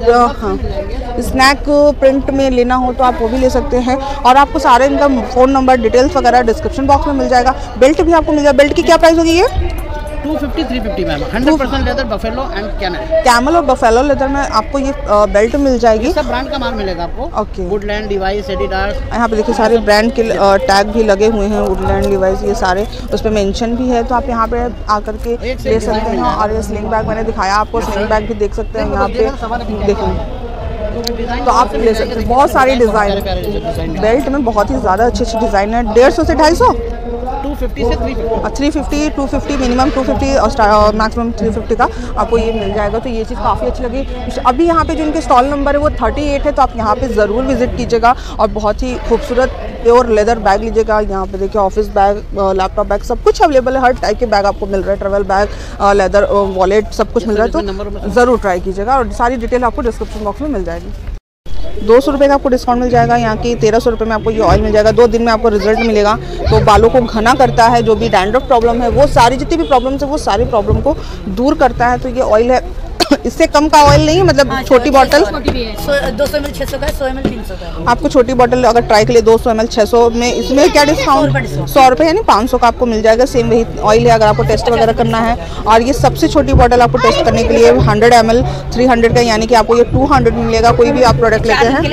स्नैक प्रिंट में लेना हो तो आप वो भी ले सकते हैं और आपको सारे इनका फ़ोन नंबर डिटेल्स वगैरह डिस्क्रिप्शन बॉक्स में मिल जाएगा। बेल्ट भी आपको मिल जाएगा। बेल्ट की क्या प्राइस होगी ये? 250 350 ma'am. 100% leather, buffalo and camel और बफेलो लेदर में आपको ये बेल्ट मिल जाएगी। सब ब्रांड का माल मिलेगा आपको। ओके। Woodland, device, Adidas. यहाँ पे देखिए सारे ब्रांड के टैग भी लगे हुए हैं, वुडलैंड, डिवाइस, ये सारे उस पर मेंशन भी है। तो आप यहाँ पे आकर के ले सकते हैं। और ये स्लिंग बैग मैंने दिखाया आपको, स्लिंग बैग भी देख सकते हैं यहाँ पे, देखिए तो आप ले सकते हैं। बहुत सारी डिज़ाइन बेल्ट में बहुत ही ज़्यादा अच्छी डिज़ाइन है। 150 से 250, 250 से 350, 250 मिनिमम 250 और मैक्सिमम 350 का आपको ये मिल जाएगा। तो ये चीज़ काफ़ी अच्छी लगी। अभी यहाँ पे जो इनके स्टॉल नंबर है वो 38 है, तो आप यहाँ पे ज़रूर विजिट कीजिएगा और बहुत ही खूबसूरत प्योर लेदर बैग लीजिएगा। यहाँ पे देखिए ऑफिस बैग, लैपटॉप बैग, सब कुछ अवेलेबल है। हर टाइप के बैग आपको मिल रहा है, ट्रैवल बैग, लेदर, वॉलेट, सब कुछ मिल रहा है। तो ज़रूर ट्राई कीजिएगा और सारी डिटेल आपको डिस्क्रिप्शन बॉक्स में मिल जाएगी। 200 रुपये का आपको डिस्काउंट मिल जाएगा। यहाँ की 1300 रुपये में आपको ये ऑयल मिल जाएगा। 2 दिन में आपको रिजल्ट मिलेगा। तो बालों को घना करता है, जो भी डैंड्रफ प्रॉब्लम है वो सारी जितनी भी प्रॉब्लम्स है वो सारी प्रॉब्लम को दूर करता है। तो ये ऑयल है इससे कम का ऑयल नहीं है, मतलब छोटी बॉटल 200 ml 600 का है, 100 ml 300 का है। आपको छोटी बॉटल अगर ट्राई के लिए 200 ml 600 में, इसमें क्या डिस्काउंट? 100 रुपये यानी 500 का आपको मिल जाएगा। सेम वही ऑयल है अगर आपको टेस्ट वगैरह करना है। और ये सबसे छोटी बॉटल आपको टेस्ट करने के लिए 100 ml 300 का, यानी कि आपको ये 200 में मिलेगा। कोई भी आप प्रोडक्ट लेते हैं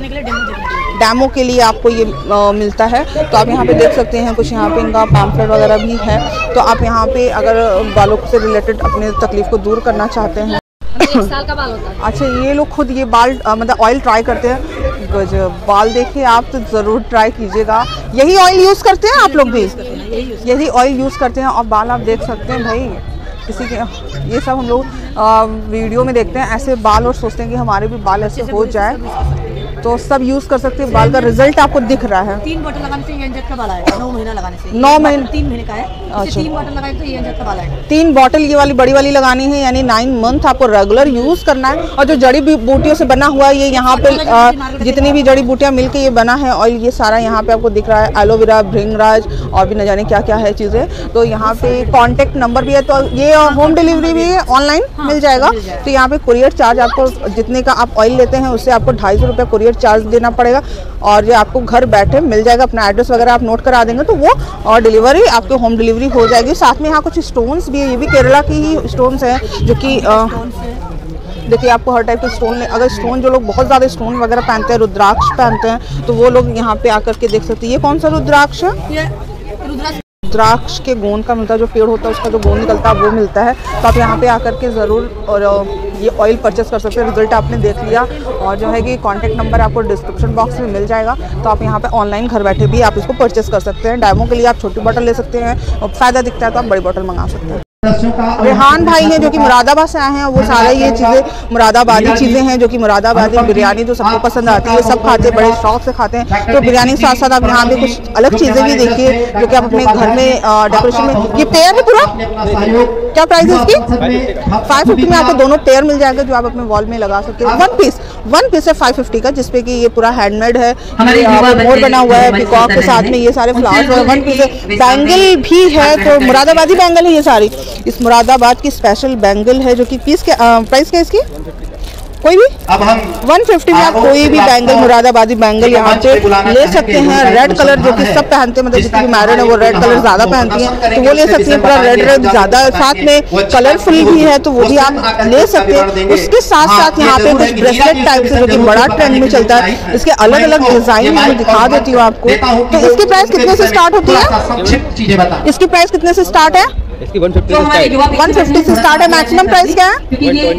डेमो के लिए आपको ये मिलता है। तो आप यहाँ पे देख सकते हैं कुछ यहाँ पे इनका पैम्फलेट वगैरह भी है। तो आप यहाँ पे अगर बालों से रिलेटेड अपने तकलीफ को दूर करना चाहते हैं 1 साल का बाल होता है। अच्छा, ये लोग खुद ये बाल मतलब ऑयल ट्राई करते हैं। बाल देखिए आप तो ज़रूर ट्राई कीजिएगा। यही ऑयल यूज़ करते हैं आप लोग भी? यही ऑयल यूज़ करते हैं और बाल आप देख सकते हैं भाई किसी के, ये सब हम लोग वीडियो में देखते हैं ऐसे बाल और सोचते हैं कि हमारे भी बाल ऐसे हो जाए, तो सब यूज़ कर सकते हैं। बाल का रिजल्ट आपको दिख रहा है। 3 बॉटल लगाने से ये इंजेक्ट का बाल आएगा। 9 महीना लगाने से। 9 महीने 3 महीने का है। अच्छा। 3 बॉटल लगाए तो ये इंजेक्ट का बाल आएगा। 3 बॉटल ये वाली बड़ी वाली लगानी है, यानी 9 मंथ आपको रेगुलर यूज़ करना है। और जो जड़ी बूटियों से बना हुआ है ये यहाँ पे जितनी भी जड़ी बूटियाँ मिलके ये बना है ऑयल, ये सारा यहाँ पे आपको दिख रहा है। एलोवेरा, भृंगराज और भी न जाने क्या क्या है चीज़ें। तो यहाँ पे कॉन्टेक्ट नंबर भी है। तो ये होम डिलीवरी भी ऑनलाइन मिल जाएगा। तो यहाँ पे कुरियर चार्ज आपको जितने का आप ऑयल लेते हैं उससे आपको 250 रुपये कुरियर चार्ज देना पड़ेगा और ये आपको घर बैठे मिल जाएगा। अपना एड्रेस वगैरह आप नोट करा देंगे तो वो और डिलीवरी आपके होम डिलीवरी हो जाएगी। साथ में यहाँ कुछ स्टोन्स भी है, ये भी केरला की ही स्टोन्स हैं जो कि देखिए आपको हर टाइप के स्टोन, अगर स्टोन जो लोग बहुत ज़्यादा स्टोन वगैरह पहनते हैं, रुद्राक्ष पहनते हैं, तो वो लोग यहाँ पे आकर के देख सकते हैं। ये कौन सा रुद्राक्ष है? रुद्राक्ष के गोंद का मिलता है, जो पेड़ होता है उसका जो गोंद निकलता है वो मिलता है। तो आप यहाँ पे आकर के ज़रूर और ये ऑयल परचेस कर सकते हैं। रिजल्ट आपने देख लिया और जो है कि कॉन्टैक्ट नंबर आपको डिस्क्रिप्शन बॉक्स में मिल जाएगा। तो आप यहाँ पे ऑनलाइन घर बैठे भी आप इसको परचेस कर सकते हैं। डेमो के लिए आप छोटी बॉटल ले सकते हैं और फ़ायदा दिखता है तो आप बड़ी बॉटल मंगा सकते हैं। रेहान भाई हैं जो कि मुरादाबाद से आए हैं, वो सारे ये चीज़ें मुरादाबादी चीज़ें हैं जो कि मुरादाबादी बिरयानी जो सबको पसंद आती है, सब खाते हैं, बड़े शौक से खाते हैं। तो बिरयानी के साथ साथ आप यहाँ पे कुछ अलग चीज़ें भी देखिए जो कि आप अपने घर में डेकोरेशन में। ये पेयर है पूरा, क्या प्राइस है इसकी? 550 में आपको दोनों पेयर मिल जाएगा जो आप अपने वॉल में लगा सकते हैं। वन पीस है 550 का, जिसपे कि ये पूरा हैंडमेड है, मोर बना हुआ है पिकॉक के साथ में, ये सारे फ्लावर्स। 1 पीस है। बैंगल भी है, तो मुरादाबादी बैंगल है ये सारी। इस मुरादाबाद की स्पेशल बैंगल है जो कि पीस के प्राइस क्या है इसकी? कोई भी 150 में आप कोई भी बैंगल, मुरादाबादी बैंगल यहाँ पे ले सकते हैं। रेड कलर जो कि सब पहनते हैं, मतलब जितनी भी मैरिड है वो रेड कलर ज़्यादा पहनती हैं तो वो ले सकती हैं। पूरा रेड ज़्यादा, साथ में कलरफुल भी है तो वो भी आप ले सकते हैं। उसके साथ साथ यहाँ पे कुछ ब्रेसलेट टाइप से जो कि बड़ा ट्रेंड में चलता है, इसके अलग अलग डिज़ाइन मैं दिखा देती हूँ आपको। तो इसकी प्राइस कितने से स्टार्ट होती है? इसकी प्राइस कितने से स्टार्ट है? इसकी 150 से स्टार्ट है। मैक्सिमम प्राइस क्या है?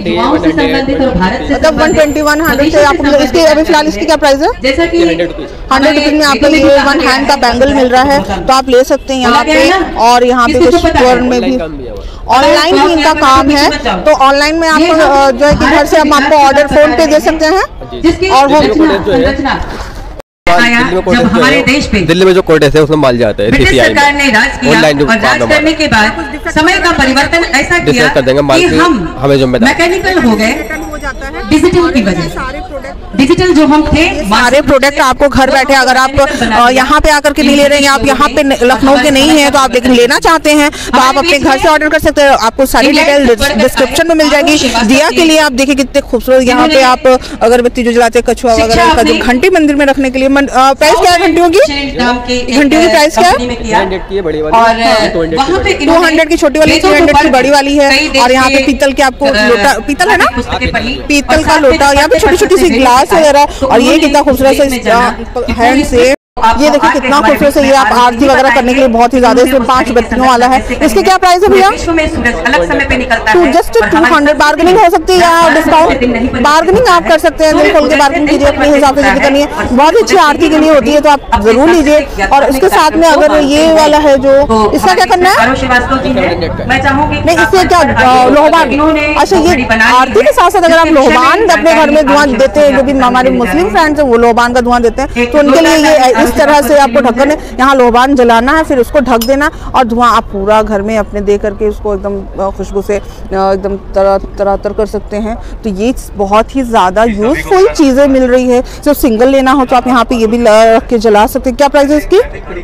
मतलब 120, 100 से आपको इसकी अभी फिलहाल इसकी क्या प्राइस है? 100 रुपीज़ में आपको ये 1 हैंड का बैंगल मिल रहा है तो आप ले सकते हैं यहाँ पे। और यहाँ पे कुछ स्टोर में भी ऑनलाइन भी इनका काम है, तो ऑनलाइन में आपको जो है कि घर से हम आपको ऑर्डर फोन पे दे सकते हैं। और वो हमारे देश पे दिल्ली में जो कोर्टेस है उसमें माल जाता है। ब्रिटिश सरकार ने राज किया और राज करने के बाद समय का परिवर्तन ऐसा किया कि हम मैकेनिकल हो गए डिजिटल की वजह से। डिजिटल जो हम थे, सारे प्रोडक्ट आपको घर बैठे, अगर आप यहाँ पे आकर के नहीं ले रहे हैं, आप यहाँ पे लखनऊ के नहीं हैं तो आप लेना चाहते हैं तो आप अपने घर से ऑर्डर कर सकते हैं। आपको सारी डिटेल डिस्क्रिप्शन में मिल जाएगी। दिया के लिए आप देखिए कितने खूबसूरत यहाँ पे आप अगरबत्ती जो जलाते हैं, कछुआ वगैरह का जो घंटी मंदिर में रखने के लिए। प्राइस क्या है घंटियों की? घंटियों की प्राइस क्या है? 200 की छोटी वाली, 300 की बड़ी वाली है। और यहाँ पे पीतल के आपको लोटा, पीतल है ना, पीतल का लोटा, यहाँ पे छोटी छोटी सी ग्लास वगैरह। और ये कितना खूबसूरत है हैंड से, ये देखिए कितना खूबसूरत है। ये आप आरती वगैरह करने के लिए बहुत ही ज्यादा, इसमें 5 बत्तियों वाला है। इसके क्या प्राइस है भैया? तो जस्ट 200। बार्गेनिंग हो सकती है या डिस्काउंट? बार्गेनिंग आप कर सकते हैं, दिल खोल के बार्गेनिंग कीजिए अपने हिसाब से जितनी करनी है। बहुत ही अच्छी आरती के लिए होती है तो आप जरूर लीजिए। और उसके साथ में अगर ये वाला है जो, इसका क्या करना है? नहीं, इससे क्या लोहबान? अच्छा, ये आरती के साथ साथ अगर आप लोहबान अपने घर में धुआं देते हैं, जो भी हमारे मुस्लिम फ्रेंड्स है वो लोहबान का धुआं देते हैं, तो उनके लिए ये इस तरह से आपको ढक्कन है, यहाँ लोहबान जलाना है, फिर उसको ढक देना और धुआं आप पूरा घर में अपने दे करके उसको एकदम खुशबू से एकदम तरातर कर सकते हैं। तो ये बहुत ही ज़्यादा यूजफुल चीज़ें मिल रही है। जो सिंगल लेना हो तो आप यहाँ पे ये भी रख के जला सकते हैं। क्या प्राइस है इसकी?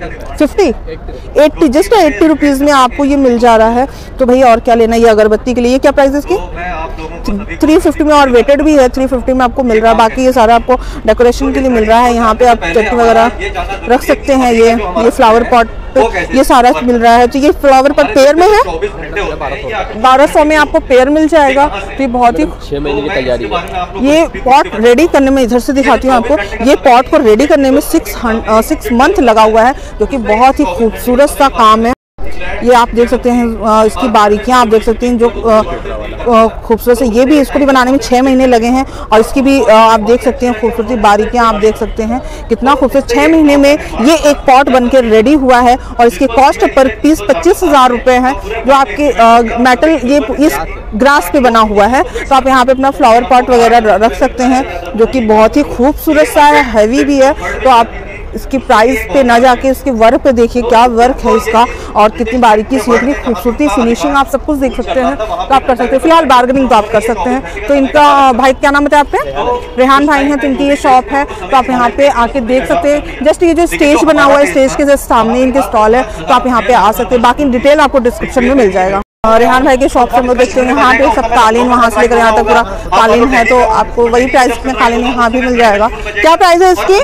80 जस्ट 80 रुपीज़ में आपको ये मिल जा रहा है। तो भैया और क्या लेना है? ये अगरबत्ती के लिए क्या प्राइस है इसकी? 350 में, और वेटेड भी है, 350 में आपको मिल रहा है। बाकी ये सारा आपको डेकोरेशन के लिए मिल रहा है। यहाँ पे आप चटनी वगैरह रख सकते हैं। ये फ्लावर पॉट ये सारा मिल रहा है। तो ये फ्लावर पॉट पेयर में है, 1200 में आपको पेयर मिल जाएगा। तो ये बहुत ही 6 महीने की तैयारी है। ये पॉट रेडी करने में, इधर से दिखाती हूँ आपको, ये पॉट को रेडी करने में 6 मंथ लगा हुआ है, जो कि बहुत ही खूबसूरत सा काम है। ये आप देख सकते हैं, इसकी बारीकियां आप देख सकते हैं जो खूबसूरत है। ये भी, इसको भी बनाने में 6 महीने लगे हैं। और इसकी भी आप देख सकते हैं खूबसूरती, बारीकियां आप देख सकते हैं कितना खूबसूरत। 6 महीने में ये एक पॉट बनकर रेडी हुआ है। और इसके कॉस्ट पर पीस 25,000 रुपये है, जो आपके मेटल ये इस ग्रास पे बना हुआ है। तो आप यहाँ पे अपना फ्लावर पॉट वगैरह रख सकते हैं, जो कि बहुत ही खूबसूरत सा है, हैवी भी है। तो आप इसकी प्राइस पे ना जाके इसके वर्क पे देखिए, क्या वर्क है इसका और कितनी बारीकी से, इतनी खूबसूरती, फिनिशिंग आप सब कुछ देख सकते हैं। तो आप कर सकते हैं। फिलहाल बार्गेनिंग तो आप कर सकते हैं। तो इनका भाई, क्या नाम है आपके? रेहान भाई हैं, तो इनकी ये शॉप है। तो आप यहाँ पे आके देख सकते हैं। जस्ट ये जो स्टेज बना हुआ है, स्टेज के जस्ट सामने इनके स्टॉल है, तो आप यहाँ पे आ सकते हैं। बाकी डिटेल आपको डिस्क्रिप्शन में मिल जाएगा। रेहान भाई के शॉप से हम लोग देखते हैं, यहाँ पे सब कालीन, वहाँ से लेकर यहाँ तक पूरा कालीन है। तो आपको वही प्राइस में कालीन यहाँ भी मिल जाएगा। क्या प्राइस है इसकी?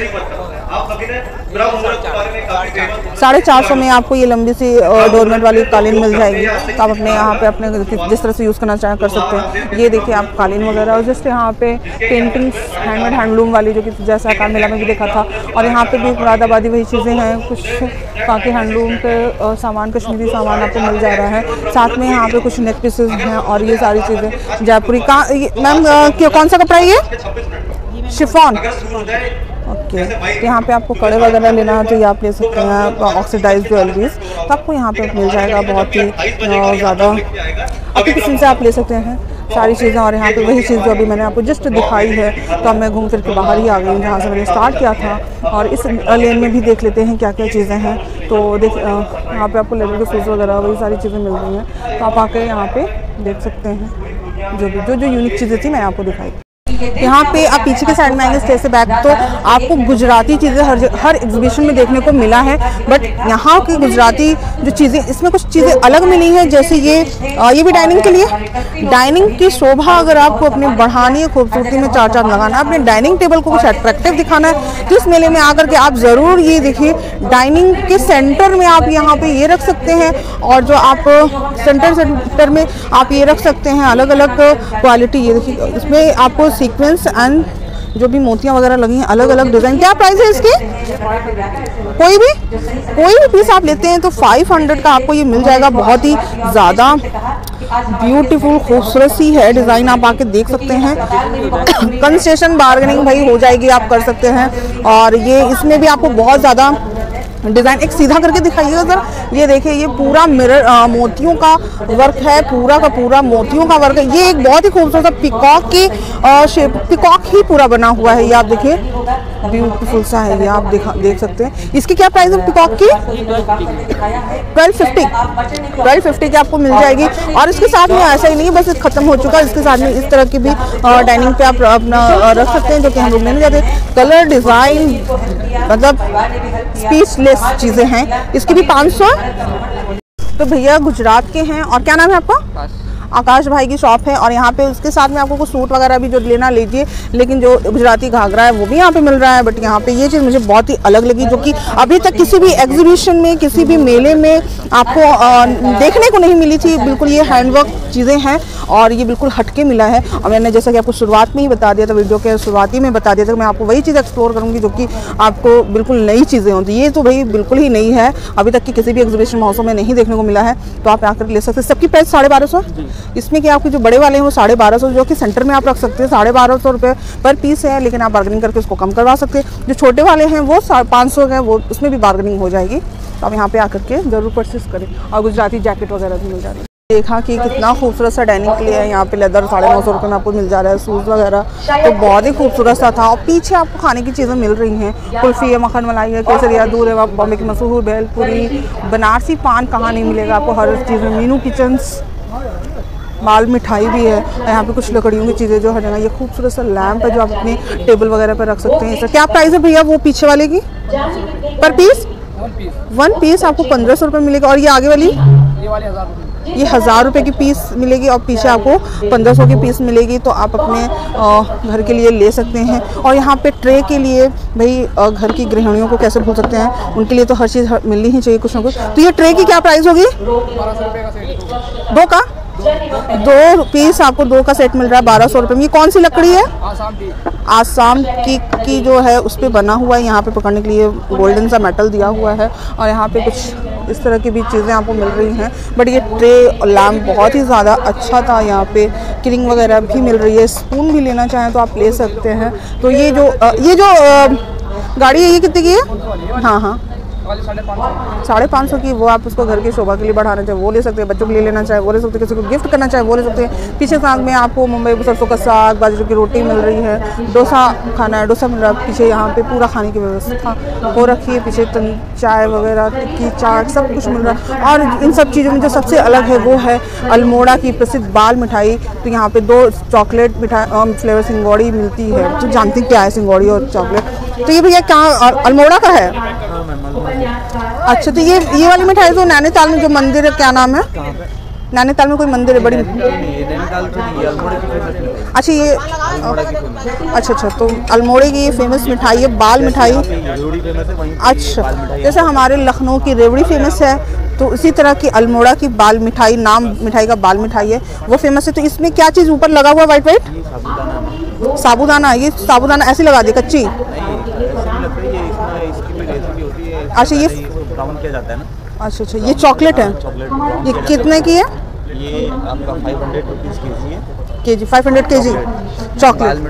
450 में आपको ये लंबी सी डोरमेट वाली कालीन मिल जाएगी। तो आप अपने यहाँ पे अपने जिस तरह से यूज़ करना चाहें कर सकते हैं। ये देखिए आप कालीन वगैरह, और जस्ट यहाँ पे पेंटिंग्स हैंडमेड हैंडलूम वाली, जो कि जैसा काम मेला में भी देखा था। और यहाँ पे भी मुरादाबादी वही चीज़ें हैं, कुछ बाकी हैंडलूम के सामान, कश्मीरी सामान आपको मिल जा रहा है। साथ में यहाँ पे कुछ नेक पीसेस हैं और ये सारी चीज़ें जयपुरी का। मैम कौन सा कपड़ा है ये? शिफॉन। ओके। तो यहाँ पे आपको कड़े वगैरह लेना है तो ये आप ले सकते हैं, ऑक्सीडाइज ज्वेलरीज। तो आपको यहाँ पे मिल जाएगा बहुत ही ज़्यादा अच्छी किस्म से आप ले सकते हैं सारी चीज़ें। और यहाँ पे वही चीज़ जो अभी मैंने आपको जस्ट दिखाई है। तो अब मैं घूम फिर के बाहर ही आ गई हूँ जहाँ से मैंने स्टार्ट किया था। और इस लेन में भी देख लेते हैं क्या क्या चीज़ें हैं। तो यहाँ पे आपको लेदर के शूज़ वगैरह वही सारी चीज़ें मिल रही हैं। तो आप आके यहाँ पे देख सकते हैं जो यूनिक चीज़ें थी मैं आपको दिखाई। यहाँ पे आप पीछे के साइड में आएंगे स्टेज से बैक तो आपको गुजराती चीज़ें हर एग्जीबिशन में देखने को मिला है। बट यहाँ की गुजराती जो चीज़ें, इसमें कुछ चीज़ें अलग मिली हैं, जैसे ये भी डाइनिंग के लिए। डाइनिंग की शोभा अगर आपको अपने बढ़ानी है, खूबसूरती में चार चांद लगाना है, अपने डाइनिंग टेबल को कुछ अट्रैक्टिव दिखाना है, तो इस मेले में आकर के आप ज़रूर ये देखिए। डाइनिंग के सेंटर में आप यहाँ पे ये रख सकते हैं, और जो आप सेंटर में आप ये रख सकते हैं अलग अलग क्वालिटी। ये देखिए, इसमें आपको सीक्वेंस एंड जो भी मोतियाँ वगैरह लगी हैं, अलग अलग डिज़ाइन। क्या प्राइस है इसकी? कोई भी पीस आप लेते हैं तो 500 का आपको ये मिल जाएगा। बहुत ही ज़्यादा ब्यूटीफुल खूबसूरत सी है डिज़ाइन, आप आके देख सकते हैं। कंसेशन बार्गेनिंग भाई हो जाएगी, आप कर सकते हैं। और ये इसमें भी आपको बहुत ज़्यादा डिज़ाइन, एक सीधा करके दिखाइएगा सर। ये देखिए, ये पूरा मिरर मोतियों का वर्क है, पूरा का पूरा मोतियों का वर्क है। ये एक बहुत ही खूबसूरत पिकॉक की शेप, पिकॉक ही पूरा बना हुआ है। ये आप देखिए, ब्यूटीफुल सा है ये, आप देख सकते हैं। इसकी क्या प्राइस है पिकॉक की? 1250 की आपको मिल जाएगी। और इसके साथ में ऐसा ही नहीं बस खत्म हो चुका, इसके साथ में इस तरह की भी डाइनिंग पे आप अपना रख सकते हैं, जो कि हम लोग लेने जाते हैं। कलर डिज़ाइन मतलब स्पीचलेस चीज़ें हैं। इसकी भी 500। तो भैया गुजरात के हैं, और क्या नाम है आपका? आकाश भाई की शॉप है, और यहाँ पे उसके साथ में आपको कुछ सूट वगैरह भी जो लेना लीजिए, लेकिन जो गुजराती घाघरा है वो भी यहाँ पे मिल रहा है। बट यहाँ पे ये चीज़ मुझे बहुत ही अलग लगी, जो कि अभी तक किसी भी एग्जीबिशन में, किसी भी मेले में आपको देखने को नहीं मिली थी। बिल्कुल ये हैंडवर्क चीज़ें हैं, और ये बिल्कुल हटके मिला है। और मैंने जैसा कि आपको शुरुआत में ही बता दिया था, वीडियो के शुरुआती में बता दिया था, मैं आपको वही चीज़ एक्सप्लोर करूँगी जो कि आपको बिल्कुल नई चीज़ें होती। ये तो भाई बिल्कुल ही नई है, अभी तक की किसी भी एग्जीबिशन महोत्सव में नहीं देखने को मिला है। तो आप आकर ले सकते हैं। सबकी प्राइस 1250। इसमें कि आपके जो बड़े वाले हैं वो 1250, जो कि सेंटर में आप रख सकते हैं 1250 रुपये पर पीस है, लेकिन आप बार्गेनिंग करके उसको कम करवा सकते हैं। जो छोटे वाले हैं वो 500 है, वो उसमें भी बार्गेनिंग हो जाएगी। तो आप यहाँ पे आकर के ज़रूर परचेस करें। और गुजराती जैकेट वगैरह भी मिल जाती है। देखा कि कितना खूबसूरत सा डाइनिंग के लिए है। यहाँ पे लेदर 950 रुपये में आपको मिल जा रहा है, शूज़ वगैरह तो बहुत ही खूबसूरत सा था। और पीछे आपको खाने की चीज़ें मिल रही हैं, कुल्फ़ी है, मक्खन मलाई है, केसरिया दूध है, बॉम्बे की मशहूर भेलपुरी, बनारसी पान कहाँ नहीं मिलेगा आपको, हर चीज़ में। मीनू किचन्स, माल मिठाई भी है। यहाँ पे कुछ लकड़ियों की चीज़ें जो हर जगह। ये खूबसूरत सा लैंप है जो आप अपने टेबल वगैरह पर रख सकते हैं। इसका क्या प्राइस है भैया वो पीछे वाले की? पर पीस 1 पीस आपको 1500 रुपये मिलेगा। और ये आगे वाली ये 1000 रुपये की पीस मिलेगी, और पीछे आपको 1500 की पीस मिलेगी। तो आप अपने घर के लिए ले सकते हैं। और यहाँ पे ट्रे के लिए भाई घर की गृहिणियों को कैसे भूल सकते हैं, उनके लिए तो हर चीज़ मिलनी ही चाहिए कुछ ना कुछ। तो ये ट्रे की क्या प्राइस होगी? 2 का 2 पीस आपको 2 का सेट मिल रहा है 1200 रुपये में। ये कौन सी लकड़ी है? आसाम की जो है उस पर बना हुआ है। यहाँ पे पकड़ने के लिए गोल्डन सा मेटल दिया हुआ है, और यहाँ पे कुछ इस तरह की भी चीज़ें आपको मिल रही हैं। बट ये ट्रे और लैम्प बहुत ही ज़्यादा अच्छा था। यहाँ पे किरिंग वगैरह भी मिल रही है, स्पून भी लेना चाहें तो आप ले सकते हैं। तो ये जो गाड़ी है ये कितने की है? हाँ 550 की, वो आप उसको घर की शोभा के लिए बढ़ाना चाहे वो ले सकते हैं, बच्चों के लिए लेना चाहे वो ले सकते हैं, किसी को गिफ्ट करना चाहे वो ले सकते हैं। पीछे साथ में आपको मुंबई सरसों का साग, बाजरे की रोटी मिल रही है, डोसा खाना है, डोसा मिल रहा है। पीछे यहाँ पे पूरा खाने की व्यवस्था हो रखी है। पीछे चाय वगैरह, टिक्की, चाट सब कुछ मिल रहा है। और इन सब चीज़ों में जो सबसे अलग है वो है अल्मोड़ा की प्रसिद्ध बाल मिठाई। तो यहाँ पे 2 चॉकलेट मिठाई फ्लेवर सिंगौड़ी मिलती है। तो जानते क्या है सिंगौड़ी और चॉकलेट? तो ये भैया कहाँ अल्मोड़ा का है? अच्छा, तो ये वाली मिठाई तो नैनीताल में जो मंदिर है, क्या नाम है? नैनीताल में कोई मंदिर है बड़ी? अच्छा ये अच्छा तो अल्मोड़े की ये फेमस मिठाई है बाल मिठाई। अच्छा, जैसे हमारे लखनऊ की रेवड़ी फेमस है, तो इसी तरह की अल्मोड़ा की बाल मिठाई, नाम मिठाई का बाल मिठाई है, वो फेमस है। तो इसमें क्या चीज़ ऊपर लगा हुआ है? वाइट साबूदाना। ये साबूदाना ऐसे लगा दी कच्ची? अच्छा, ये ब्राउन किया जाता है ना। अच्छा, ये चॉकलेट है। ये कितने की है? ये आपका 500 रुपीज़ केजी है। 500 केजी चॉकलेट।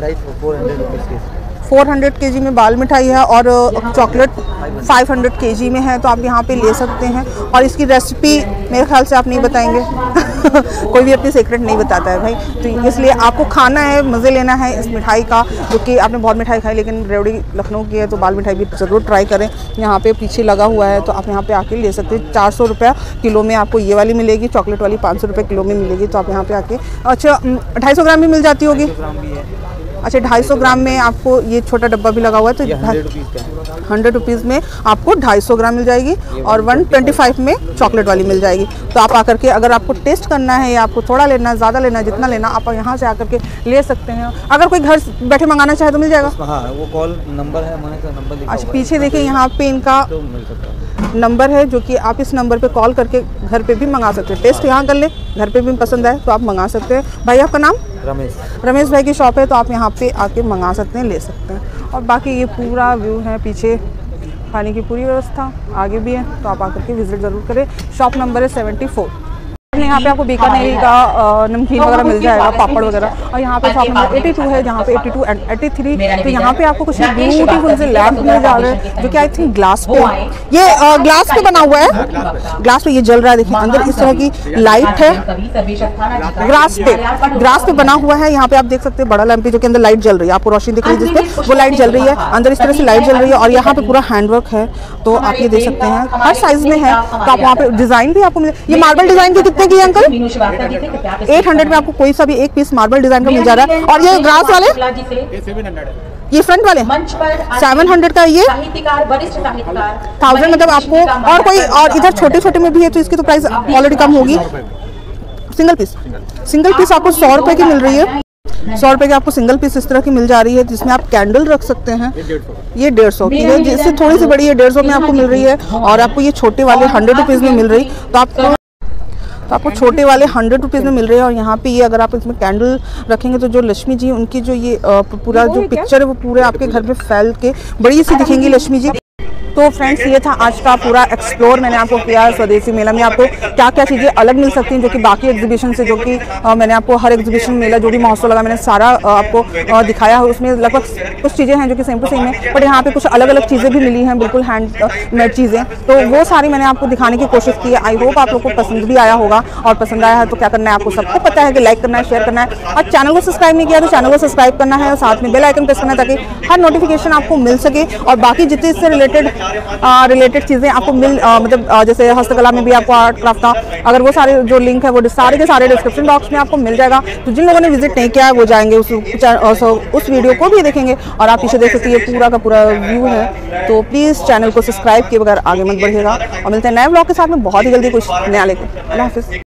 400 केजी में बाल मिठाई है, और चॉकलेट 500 केजी में है। तो आप यहाँ पे ले सकते हैं। और इसकी रेसिपी मेरे ख्याल से आप नहीं बताएंगे कोई भी अपनी सीक्रेट नहीं बताता है भाई। तो इसलिए आपको खाना है, मज़े लेना है इस मिठाई का, जो कि आपने बहुत मिठाई खाई, लेकिन रेवड़ी लखनऊ की है तो बाल मिठाई भी ज़रूर ट्राई करें। यहाँ पे पीछे लगा हुआ है, तो आप यहाँ पे आके ले सकते हैं। 400 रुपये किलो में आपको ये वाली मिलेगी, चॉकलेट वाली 500 रुपये किलो में मिलेगी। तो आप यहाँ पे आके, अच्छा 250 ग्राम भी मिल जाती होगी? अच्छा 250 ग्राम में आपको ये छोटा डब्बा भी लगा हुआ है, तो 100 रुपीज़ में आपको 250 ग्राम मिल जाएगी और 125 में चॉकलेट वाली मिल जाएगी। तो आप आकर के अगर आपको टेस्ट करना है या आपको थोड़ा लेना है, ज़्यादा लेना है, जितना लेना आप यहाँ से आकर के ले सकते हैं। अगर कोई घर बैठे मंगाना चाहे तो मिल जाएगा। हाँ, वो कॉल नंबर है हमारे का नंबर। अच्छा पीछे देखिए यहाँ पे इनका नंबर है, जो कि आप इस नंबर पे कॉल करके घर पे भी मंगा सकते हैं। टेस्ट यहाँ कर ले, घर पे भी पसंद आए तो आप मंगा सकते हैं। भाई आपका नाम? रमेश भाई की शॉप है, तो आप यहाँ पे आके मंगा सकते हैं, ले सकते हैं। और बाकी ये पूरा व्यू है, पीछे खाने की पूरी व्यवस्था आगे भी है, तो आप आकर के विजिट ज़रूर करें। शॉप नंबर है 74। यहाँ पे आपको बीकानेरी का नमकीन वगैरह मिल जाएगा, पापड़ वगैरह। और यहाँ पे शॉप नंबर 82 है, जहाँ पे 82 एंड 83। तो यहाँ पे आपको कुछ ब्यूटीफुल से लैम्प मिल जा रहे हैं, जो कि आई थिंक ग्लास पे, ये ग्लास पे बना हुआ है। ग्लास पे ये जल रहा है, देखिए अंदर इस तरह की लाइट है। ग्लास पे बना हुआ है। यहाँ पे आप देख सकते हैं बड़ा लैम्प जो कि अंदर लाइट जल रही है, आपको रोशनी दिख रही है जिसपे वो लाइट जल रही है, अंदर इस तरह से लाइट जल रही है। और यहाँ पे पूरा हैंडवर्क है, तो आप ये देख सकते हैं हर साइज में है। तो आप वहाँ पे डिजाइन भी आपको मिले। ये मार्बल डिजाइन के कितने की अंकल? 800 में आपको कोई सा भी एक पीस मार्बल डिजाइन का मिल जा रहा है। और ये ग्लास वाले ये फ्रंट वाले 700 का, ये 1000 मतलब आपको। और कोई और इधर छोटे छोटे में भी है, तो इसकी तो प्राइस ऑलरेडी कम होगी। सिंगल पीस आपको 100 रुपए की मिल रही है। 100 रुपए की आपको सिंगल पीस इस तरह की मिल जा रही है, जिसमें आप कैंडल रख सकते हैं। ये 150 की है, जिससे थोड़ी सी बड़ी है 150 में आपको मिल रही है। और आपको ये छोटे वाले 100 रुपीज़ में मिल रही, तो आपको छोटे वाले 100 रुपीज़ में मिल रहे हैं। और यहाँ पे ये अगर आप इसमें कैंडल रखेंगे तो जो लक्ष्मी जी उनकी जो ये पूरा जो पिक्चर है वो पूरे आपके घर में फैल के बड़ी सी दिखेंगी लक्ष्मी जी। तो फ्रेंड्स ये था आज का पूरा एक्सप्लोर मैंने आपको किया है। स्वदेशी मेला में आपको क्या क्या चीज़ें अलग मिल सकती हैं जो कि बाकी एग्जीबिशन से, जो कि मैंने आपको हर एग्जीबिशन मेला जो भी महोत्सव लगा मैंने सारा आपको दिखाया है। उसमें लगभग कुछ चीज़ें हैं जो कि सेम टू सेम है, बट यहाँ पे कुछ अलग अलग चीज़ें भी मिली हैं, बिल्कुल हैंडमेड चीज़ें। तो वो सारी मैंने आपको दिखाने की कोशिश की है। आई होप आप लोग को पसंद भी आया होगा, और पसंद आया है तो क्या करना है आपको सबको पता है कि लाइक करना है, शेयर करना है, और चैनल को सब्सक्राइब नहीं किया तो चैनल को सब्सक्राइब करना है, और साथ में बेल आइकन प्रेस करना है ताकि हर नोटिफिकेशन आपको मिल सके। और बाकी जितने इससे रिलेटेड चीजें आपको मतलब जैसे हस्तकला में भी आपको आर्ट क्राफ्ट का, अगर वो सारे जो लिंक है वो सारे के सारे डिस्क्रिप्शन बॉक्स में आपको मिल जाएगा। तो जिन लोगों ने विजिट नहीं किया है वो जाएंगे उस वीडियो को भी देखेंगे। और आप पीछे देख सकते हैं ये पूरा का पूरा व्यू है। तो प्लीज चैनल को सब्सक्राइब किए बगैर आगे मत बढ़िएगा, और मिलते हैं नए ब्लॉग के साथ में बहुत ही जल्दी कुछ नया लेकर। अल्लाह हाफिज़।